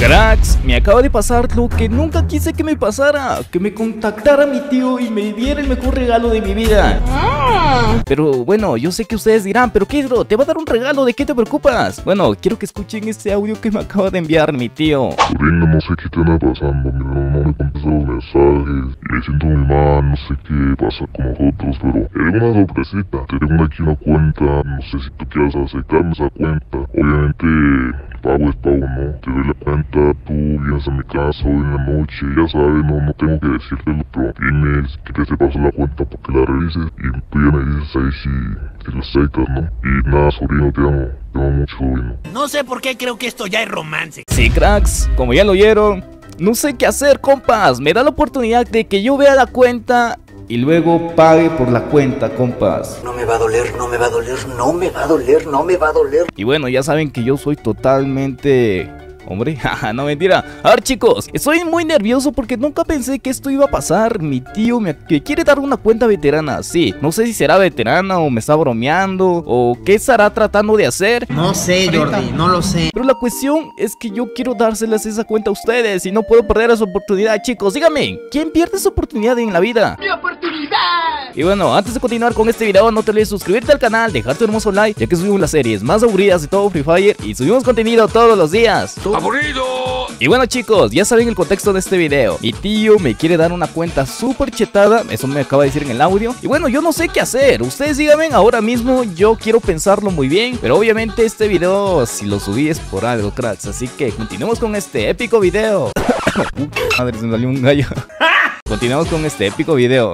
Cracks, me acaba de pasar lo que nunca quise que me pasara. Que me contactara mi tío y me diera el mejor regalo de mi vida. Pero bueno, yo sé que ustedes dirán, pero ¿qué, bro? ¿Te va a dar un regalo? ¿De qué te preocupas? Bueno, quiero que escuchen este audio que me acaba de enviar mi tío. Sobrino, no sé qué te anda pasando, mira, no me contesta los mensajes. Me siento muy mal, no sé qué pasa con nosotros, pero tengo una sorpresita. Tengo aquí una cuenta, no sé si tú quieras aceptarme esa cuenta. Obviamente, pago es pago, ¿no? Te doy la cuenta, tú vienes a mi casa hoy en la noche, ya sabes, no tengo que decírtelo, pero dime que te paso la cuenta para que la revises y tú ya me dices ahí si la aceptas, ¿no? Y nada, sobrino, te amo mucho, sobrino. No sé por qué creo que esto ya es romance. Sí, cracks, como ya lo oyeron, no sé qué hacer, compas. Me da la oportunidad de que yo vea la cuenta y luego pague por la cuenta, compas. No me va a doler, no me va a doler, no me va a doler, no me va a doler. Y bueno, ya saben que yo soy totalmente... Hombre, jaja, no, mentira. A ver, chicos, estoy muy nervioso porque nunca pensé que esto iba a pasar. Mi tío me quiere dar una cuenta veterana. Sí, no sé si será veterana o me está bromeando o qué estará tratando de hacer. No sé, Jordi, no lo sé. Pero la cuestión es que yo quiero dárselas esa cuenta a ustedes y no puedo perder esa oportunidad, chicos. Díganme, ¿quién pierde esa oportunidad en la vida? ¡Mi oportunidad! Y bueno, antes de continuar con este video, no te olvides suscribirte al canal, dejar tu hermoso like, ya que subimos las series más aburridas de todo Free Fire y subimos contenido todos los días. ¡Aburrido! Y bueno, chicos, ya saben el contexto de este video. Mi tío me quiere dar una cuenta súper chetada, eso me acaba de decir en el audio. Y bueno, yo no sé qué hacer, ustedes díganme ahora mismo, yo quiero pensarlo muy bien. Pero obviamente este video, si lo subí es por algo, cracks. Así que continuemos con este épico video. Madre, se me salió un gallo. Continuemos con este épico video.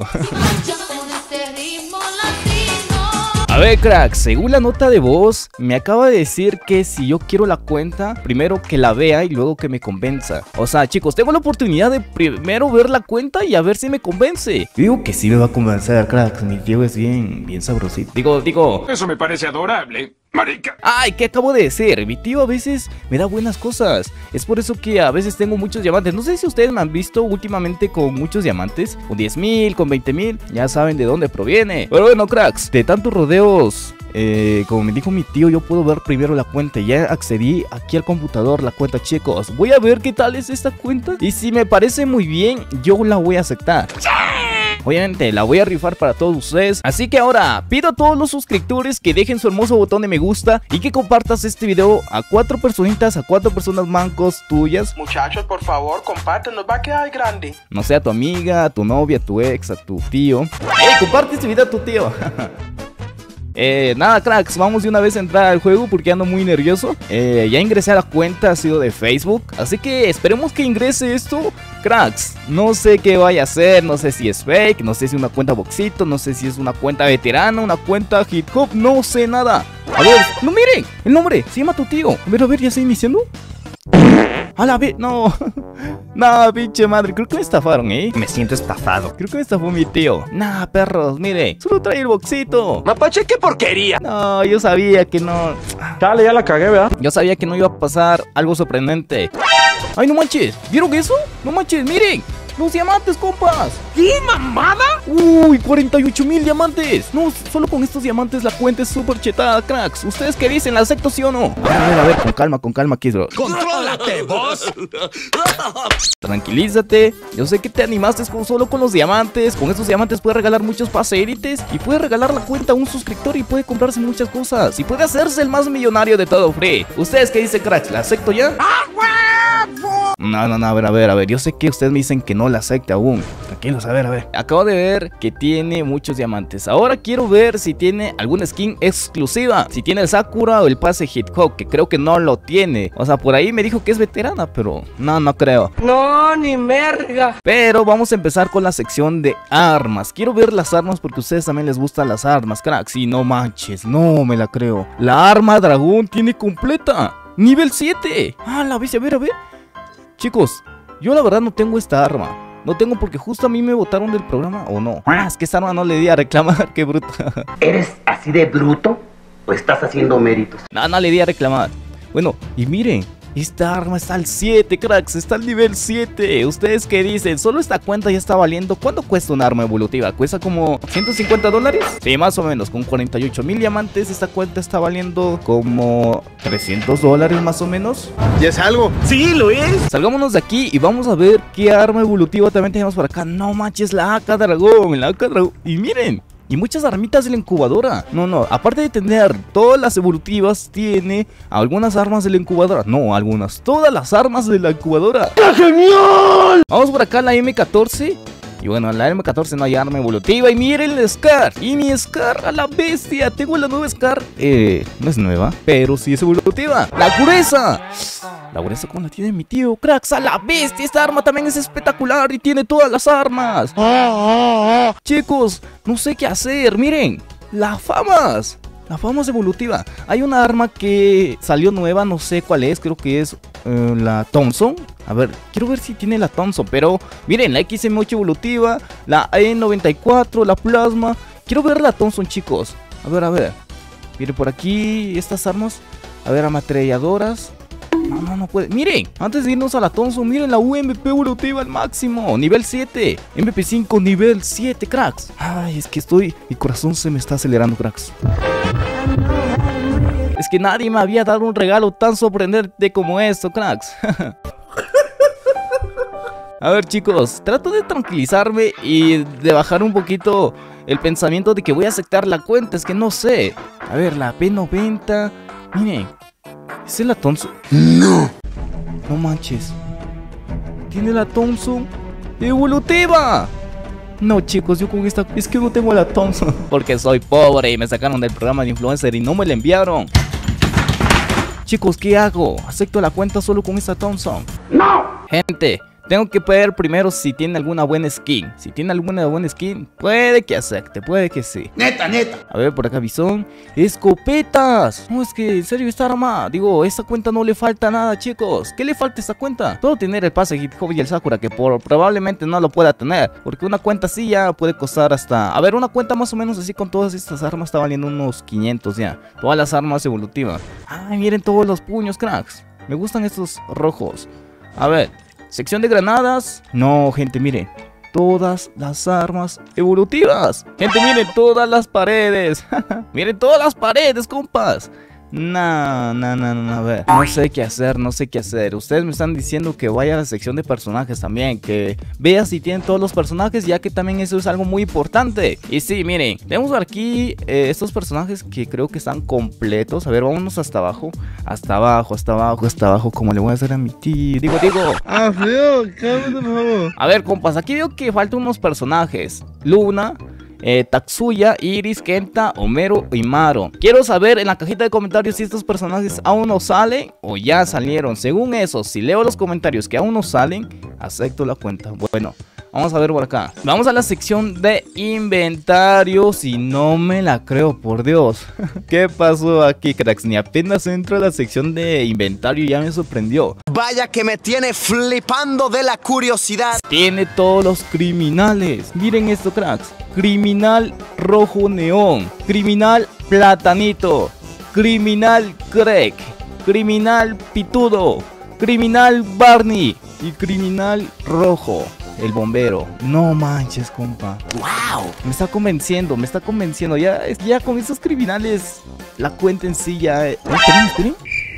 A ver, cracks, según la nota de voz, me acaba de decir que si yo quiero la cuenta, primero que la vea y luego que me convenza. O sea, chicos, tengo la oportunidad de primero ver la cuenta y a ver si me convence. Digo que sí me va a convencer, cracks, mi tío es bien sabrosito. Digo... Eso me parece adorable, marica. Ay, ¿qué acabo de decir? Mi tío a veces me da buenas cosas. Es por eso que a veces tengo muchos diamantes. No sé si ustedes me han visto últimamente con muchos diamantes, con 10,000, con 20,000. Ya saben de dónde proviene. Pero bueno, cracks, de tantos rodeos, como me dijo mi tío, yo puedo ver primero la cuenta. Ya accedí aquí al computador, la cuenta, chicos. Voy a ver qué tal es esta cuenta. Y si me parece muy bien, yo la voy a aceptar. Obviamente la voy a rifar para todos ustedes. Así que ahora pido a todos los suscriptores que dejen su hermoso botón de me gusta y que compartas este video a 4 personitas, a 4 personas mancos tuyas. Muchachos, por favor, compartan, nos va a quedar grande. No sé, a tu amiga, a tu novia, a tu ex, a tu tío. Comparte este video a tu tío. Nada, cracks, vamos de una vez a entrar al juego porque ando muy nervioso. Ya ingresé a la cuenta, ha sido de Facebook, así que esperemos que ingrese esto. Cracks, no sé qué vaya a hacer, no sé si es fake, no sé si es una cuenta boxito, no sé si es una cuenta veterana, una cuenta hip hop, no sé nada. A ver, no, miren, el nombre, se llama tu tío. A ver, ya está iniciando. A la vez, no. No, pinche madre, creo que me estafaron, Me siento estafado. Creo que me estafó mi tío. Nah, perros, mire, solo trae el boxito. Mapache, qué porquería. No, yo sabía que no. Chale, ya la cagué, ¿verdad? Yo sabía que no iba a pasar algo sorprendente. Ay, no manches, ¿vieron eso? No manches, miren, los diamantes, compas. ¿Qué mamada? Uy, 48,000 diamantes. No, solo con estos diamantes la cuenta es súper chetada, cracks. ¿Ustedes qué dicen? ¿La acepto sí o no? A ver, con calma, Kiss, bro. ¡Contrólate, vos! Tranquilízate. Yo sé que te animaste solo con los diamantes. Con estos diamantes puedes regalar muchos pase élites y puede regalar la cuenta a un suscriptor y puede comprarse muchas cosas. Y puede hacerse el más millonario de todo Free. ¿Ustedes qué dicen, cracks? ¿La acepto ya? No, a ver, yo sé que ustedes me dicen que no la acepte aún. Tranquilos, a ver. Acabo de ver que tiene muchos diamantes. Ahora quiero ver si tiene alguna skin exclusiva. Si tiene el Sakura o el pase Hit-Hawk, que creo que no lo tiene. O sea, por ahí me dijo que es veterana, pero no creo. No, ni merga. Pero vamos a empezar con la sección de armas. Quiero ver las armas porque a ustedes también les gustan las armas, cracks. Y no manches, no me la creo. La arma dragón tiene completa nivel 7. Ah, la vez, a ver. Chicos, yo la verdad no tengo esta arma. No tengo porque justo a mí me botaron del programa, ¿o no? Ah, es que esta arma no le di a reclamar, qué bruto. ¿Eres así de bruto o estás haciendo méritos? No le di a reclamar. Bueno, y miren, Esta arma está al 7, cracks, está al nivel 7. ¿Ustedes qué dicen? Solo esta cuenta ya está valiendo. ¿Cuánto cuesta una arma evolutiva? ¿Cuesta como $150? Sí, más o menos, con 48,000 diamantes esta cuenta está valiendo como $300 más o menos. ¿Ya es algo? ¡Sí, lo es! Salgámonos de aquí y vamos a ver qué arma evolutiva también tenemos por acá. No manches, la AK Dragón, Y miren, y muchas armitas de la incubadora. No, aparte de tener todas las evolutivas, tiene algunas armas de la incubadora. No, algunas, todas las armas de la incubadora. ¡Qué genial! Vamos por acá a la M14. Y bueno, en la M14 no hay arma evolutiva. Y miren el Scar. Y mi Scar a la bestia. Tengo la nueva Scar. No es nueva, pero sí es evolutiva. La Gruesa. La Gruesa como la tiene mi tío. Cracks, a la bestia. Esta arma también es espectacular y tiene todas las armas. Chicos, no sé qué hacer. Miren, la Famas. La Famas evolutiva. Hay una arma que salió nueva, no sé cuál es, creo que es la Thompson. A ver, quiero ver si tiene la Thompson, pero miren, la XM8 evolutiva, la E94, la Plasma. Quiero ver la Thompson, chicos. A ver. Miren por aquí estas armas. A ver, ametralladoras. No puede. Miren, antes de irnos a la Thompson, miren la UMP evolutiva al máximo, nivel 7. MP5 nivel 7, cracks. Ay, es que mi corazón se me está acelerando, cracks. Es que nadie me había dado un regalo tan sorprendente como esto, cracks. A ver, chicos, trato de tranquilizarme y de bajar un poquito el pensamiento de que voy a aceptar la cuenta. Es que no sé. A ver, la P90. Miren, ¿esa es la Thompson? No. No manches. Tiene la Thompson evolutiva. No, chicos, yo con esta... Es que no tengo la Thompson porque soy pobre y me sacaron del programa de influencer y no me la enviaron. Chicos, ¿qué hago? ¿Acepto la cuenta solo con esta Thompson? ¡No! Gente, tengo que ver primero si tiene alguna buena skin. Si tiene alguna buena skin, puede que acepte, puede que sí. Neta. A ver, por acá Bison. ¡Escopetas! No, es que en serio esta arma, esta cuenta no le falta nada, chicos. ¿Qué le falta a esta cuenta? Puedo tener el pase Hit Hop y el Sakura, que probablemente no lo pueda tener, porque una cuenta así ya puede costar hasta... A ver, una cuenta más o menos así con todas estas armas está valiendo unos 500 ya. Todas las armas evolutivas. Ay, miren todos los puños, cracks. Me gustan estos rojos. A ver, sección de granadas. No, gente, miren. Todas las armas evolutivas. Gente, miren todas las paredes. Miren todas las paredes, compas. A ver, no sé qué hacer. Ustedes me están diciendo que vaya a la sección de personajes también, que vea si tienen todos los personajes, ya que también eso es algo muy importante. Y sí, miren, tenemos aquí estos personajes que creo que están completos. A ver, vámonos hasta abajo. Hasta abajo, como le voy a hacer a mi tío. Digo. Ah, feo, cálmate, por favor. A ver, compas, aquí veo que faltan unos personajes. Luna, Tatsuya, Iris, Kenta, Homero y Maro. Quiero saber en la cajita de comentarios si estos personajes aún no salen o ya salieron. Según eso, si leo los comentarios que aún no salen, acepto la cuenta. Bueno, vamos a ver por acá. Vamos a la sección de inventario. Si no me la creo, por Dios. ¿Qué pasó aquí, cracks? Ni apenas entro a la sección de inventario ya me sorprendió. Vaya que me tiene flipando de la curiosidad. Tiene todos los criminales. Miren esto, cracks. Criminal rojo neón, criminal platanito, criminal Craig, criminal pitudo, criminal Barney y criminal rojo, el bombero. No manches, compa. Wow, me está convenciendo. Ya con esos criminales la cuenta en sí ya. Esperen.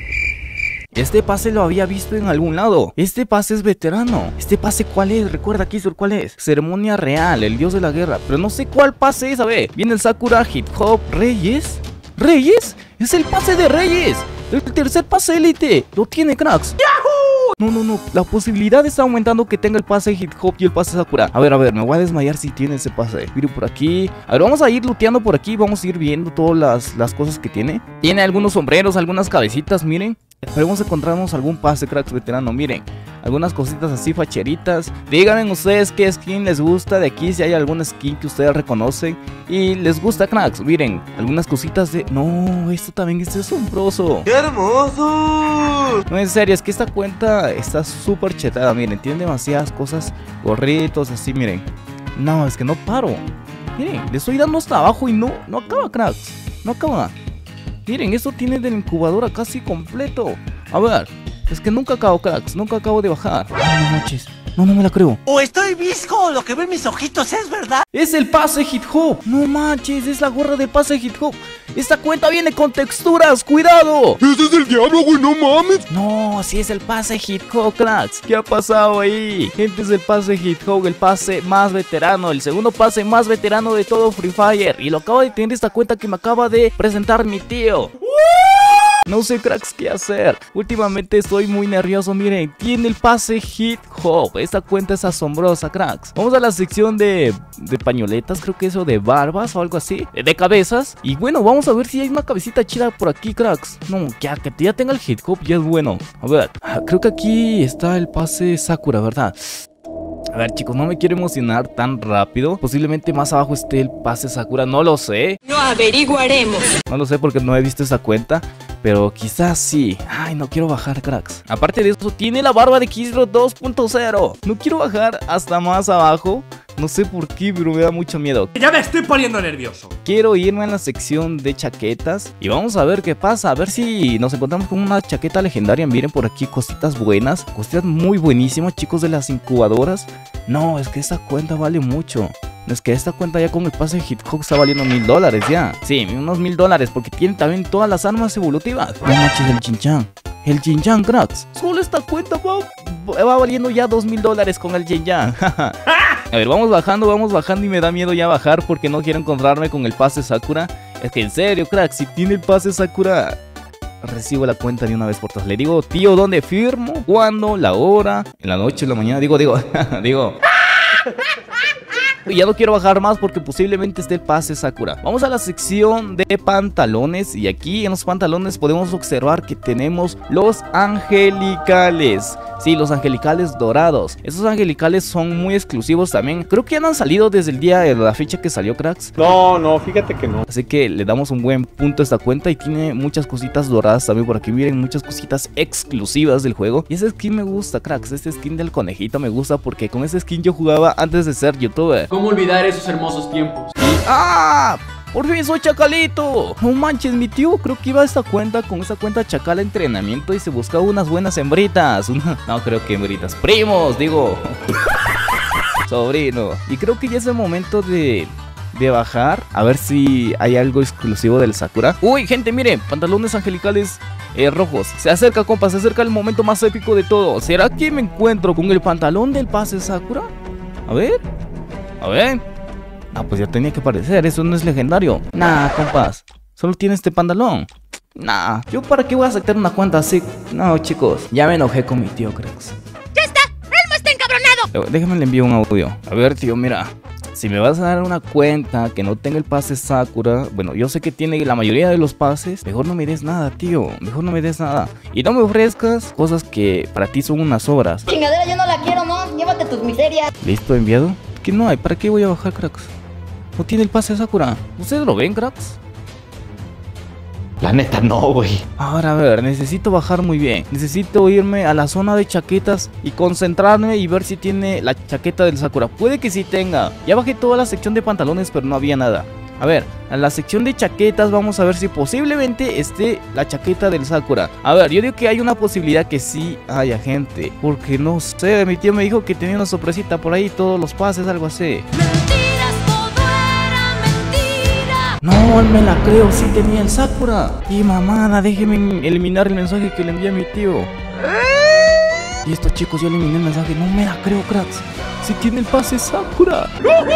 Este pase lo había visto en algún lado. Este pase es veterano. ¿Este pase cuál es? Recuerda, Kisur, ¿cuál es? Ceremonia real, el dios de la guerra. Pero no sé cuál pase es, a ver. Viene el Sakura, Hip Hop, Reyes. ¿Reyes? Es el pase de Reyes. El tercer pase élite. Lo tiene, cracks. No. La posibilidad está aumentando que tenga el pase Hip Hop y el pase Sakura. A ver, me voy a desmayar si tiene ese pase. Miren por aquí. A ver, vamos a ir looteando por aquí. Vamos a ir viendo todas las cosas que tiene. Tiene algunos sombreros, algunas cabecitas, miren. Esperemos encontrarnos algún pase, cracks veterano. Miren, algunas cositas así facheritas. Díganme ustedes qué skin les gusta de aquí, si hay alguna skin que ustedes reconocen y les gusta, cracks. Miren, algunas cositas de... No, esto también es asombroso. ¡Qué hermoso! No, en serio, es que esta cuenta está súper chetada. Miren, tiene demasiadas cosas, gorritos así, miren. No, es que no paro. Miren, le estoy dando hasta abajo y no acaba, cracks. No acaba. Miren, esto tiene de la incubadora casi completo. A ver, Es que nunca acabo, cracks, nunca acabo de bajar. Ay, no manches. No me la creo. O estoy visco o lo que ven mis ojitos es verdad. Es el pase Hit Hop. No manches, es la gorra del pase Hit Hop. Esta cuenta viene con texturas, cuidado. ¡Ese es el diablo, güey! ¡No mames! No, sí es el pase Hit Hop, cracks. ¿Qué ha pasado ahí? Gente, es el pase Hit Hop, el pase más veterano, el segundo pase más veterano de todo Free Fire. Y lo acabo de tener esta cuenta que me acaba de presentar mi tío. No sé, cracks, qué hacer. Últimamente estoy muy nervioso. Miren, tiene el pase Hit Hop. Esta cuenta es asombrosa, cracks. Vamos a la sección de pañoletas, creo que eso, de barbas o algo así, de cabezas. Y bueno, vamos a ver si hay una cabecita chida por aquí, cracks. No, que ya tenga el Hit Hop ya es bueno. A ver, creo que aquí está el pase Sakura, ¿verdad? A ver, chicos, no me quiero emocionar tan rápido. Posiblemente más abajo esté el pase Sakura, no lo sé. Lo averiguaremos. No lo sé porque no he visto esa cuenta, pero quizás sí. Ay, no quiero bajar, cracks. Aparte de eso, tiene la barba de Kizro 2.0. No quiero bajar hasta más abajo. No sé por qué, pero me da mucho miedo. Ya me estoy poniendo nervioso. Quiero irme a la sección de chaquetas y vamos a ver qué pasa. A ver si nos encontramos con una chaqueta legendaria. Miren por aquí cositas buenas, cositas muy buenísimas, chicos, de las incubadoras. No, es que esta cuenta vale mucho. Es que esta cuenta ya con el pase Hit Hop está valiendo $1000 ya. Sí, unos $1000 porque tiene también todas las armas evolutivas. No manches, el Jin-Chan. El Jin-Chan, cracks. Solo esta cuenta va valiendo ya $2000 con el Jin-Chan. A ver, vamos bajando y me da miedo ya bajar porque no quiero encontrarme con el pase Sakura. Es que en serio, cracks, si tiene el pase Sakura, recibo la cuenta de una vez por todas. Le digo, tío, ¿dónde firmo? ¿Cuándo? ¿La hora? ¿En la noche? ¿En la mañana? Digo. Ya no quiero bajar más porque posiblemente esté el pase Sakura. Vamos a la sección de pantalones. Y aquí en los pantalones podemos observar que tenemos los angelicales. Sí, los angelicales dorados. Esos angelicales son muy exclusivos también. Creo que ya no han salido desde el día de la fecha que salió, cracks. No, fíjate que no. Así que le damos un buen punto a esta cuenta. Y tiene muchas cositas doradas también por aquí. Miren, muchas cositas exclusivas del juego. Y ese skin me gusta, cracks. Este skin del conejito me gusta porque con ese skin yo jugaba antes de ser youtuber. ¿Cómo olvidar esos hermosos tiempos? ¡Ah! ¡Por fin soy Chacalito! No manches, mi tío creo que iba a esta cuenta con esa cuenta Chacal entrenamiento y se buscaba unas buenas hembritas. No creo que hembritas, primos, digo. Sobrino. Y creo que ya es el momento de bajar. A ver si hay algo exclusivo del Sakura. Uy, gente, miren, pantalones angelicales rojos. Se acerca, compa, se acerca el momento más épico de todo. ¿Será que me encuentro con el pantalón del pase Sakura? A ver. Ah, pues ya tenía que aparecer, eso no es legendario. Nah, compas, solo tiene este pantalón. Nah, ¿yo para qué voy a aceptar una cuenta así? No, chicos, ya me enojé con mi tío, cracks. ¡Ya está! ¡Elmo está encabronado! Déjame le envío un audio. A ver, tío, mira, si me vas a dar una cuenta que no tenga el pase Sakura, bueno, yo sé que tiene la mayoría de los pases, mejor no me des nada, tío, mejor no me des nada. Y no me ofrezcas cosas que para ti son unas obras. Chingadera, yo no la quiero, ¿no? Llévate tus miserias. ¿Listo, enviado? ¿Qué no hay? ¿Para qué voy a bajar, cracks? No tiene el pase Sakura. ¿Ustedes lo ven, cracks? La neta no, güey. Ahora, a ver, necesito bajar muy bien. Necesito irme a la zona de chaquetas y concentrarme y ver si tiene la chaqueta del Sakura. Puede que sí tenga. Ya bajé toda la sección de pantalones, pero no había nada. A ver, en la sección de chaquetas vamos a ver si posiblemente esté la chaqueta del Sakura. A ver, yo digo que hay una posibilidad que sí haya, gente. Porque no sé, mi tío me dijo que tenía una sorpresita por ahí, todos los pases, algo así. No, me la creo, sí tenía el Sakura. Y mamada, déjenme eliminar el mensaje que le envié a mi tío. Y estos chicos, yo eliminé el mensaje. No me la creo, cracks. Sí tiene el pase Sakura.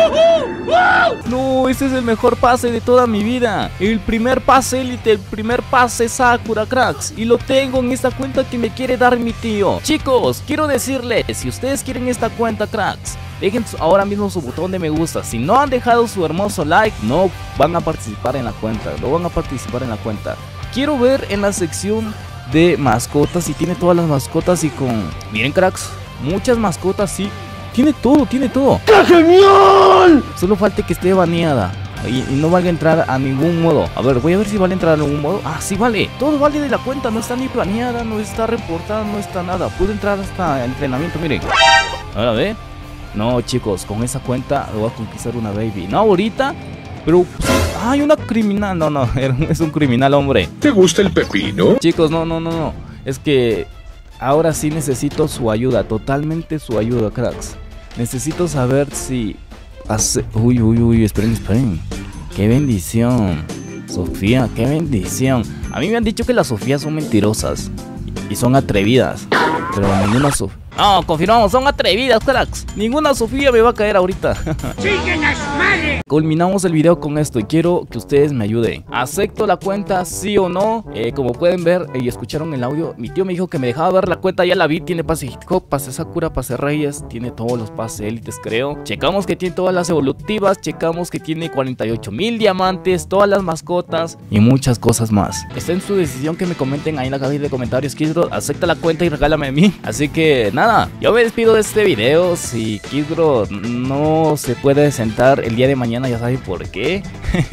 No, ese es el mejor pase de toda mi vida. El primer pase Elite, el primer pase Sakura, cracks. Y lo tengo en esta cuenta que me quiere dar mi tío. Chicos, quiero decirles, si ustedes quieren esta cuenta, cracks, dejen ahora mismo su botón de me gusta. Si no han dejado su hermoso like, no van a participar en la cuenta. No van a participar en la cuenta. Quiero ver en la sección de mascotas si tiene todas las mascotas y con... Miren, cracks, muchas mascotas, sí. Tiene todo, tiene todo. ¡Qué genial! Solo falta que esté baneada y no valga entrar a ningún modo. A ver, voy a ver si vale entrar a algún modo. Ah, sí vale. Todo vale de la cuenta. No está ni baneada, no está reportada, no está nada. Puedo entrar hasta entrenamiento, miren. Ahora ve. No, chicos, con esa cuenta lo voy a conquistar una baby. No ahorita, pero... ¡Ay, una criminal! No, es un criminal, hombre. ¿Te gusta el pepino? Chicos, no. Es que... ahora sí necesito su ayuda, totalmente su ayuda, cracks. Necesito saber si hace... Uy, esperen. Qué bendición. Sofía, qué bendición. A mí me han dicho que las Sofías son mentirosas y son atrevidas, pero ninguna Sofía... No, confirmamos, son atrevidas, cracks. Ninguna Sofía me va a caer ahorita. ¡Siguen a su madre! Culminamos el video con esto y quiero que ustedes me ayuden. ¿Acepto la cuenta, sí o no? Como pueden ver y escucharon el audio, mi tío me dijo que me dejaba ver la cuenta. Ya la vi, tiene pase Hit Hop, pase Sakura, pase Reyes, tiene todos los pases élites, creo. Checamos que tiene todas las evolutivas, checamos que tiene 48,000 diamantes, todas las mascotas y muchas cosas más. Está en su decisión, que me comenten ahí en la cajita de comentarios. Kidbro, acepta la cuenta y regálame a mí. Así que nada, yo me despido de este video. Si Kidbro no se puede sentar el día de mañana, ya saben por qué.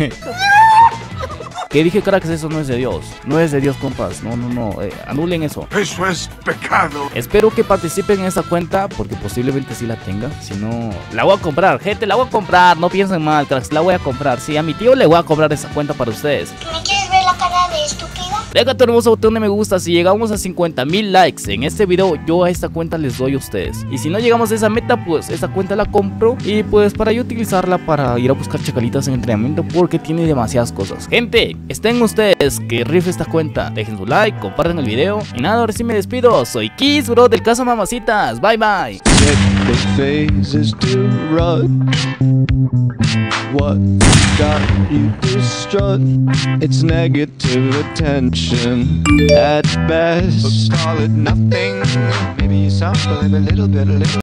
Que dije, cracks, eso no es de Dios. No es de Dios, compas. No. Anulen eso. Eso es pecado. Espero que participen en esta cuenta, porque posiblemente sí la tenga. Si no, la voy a comprar, gente, la voy a comprar. No piensen mal, cracks, la voy a comprar. Sí, a mi tío le voy a comprar esa cuenta para ustedes. ¿Me quieres ver la cara de estúpida? Deja tu hermoso botón de me gusta. Si llegamos a 50,000 likes en este video, yo a esta cuenta les doy a ustedes. Y si no llegamos a esa meta, pues esa cuenta la compro. Y pues para yo utilizarla para ir a buscar chacalitas en entrenamiento, porque tiene demasiadas cosas. Gente, estén ustedes que rife esta cuenta. Dejen su like, compartan el video. Y nada, ahora sí me despido. Soy Kidbro del Casa Mamacitas. Bye bye. What got you distraught? It's negative attention at best. Let's call it nothing. Maybe you sound a little bit.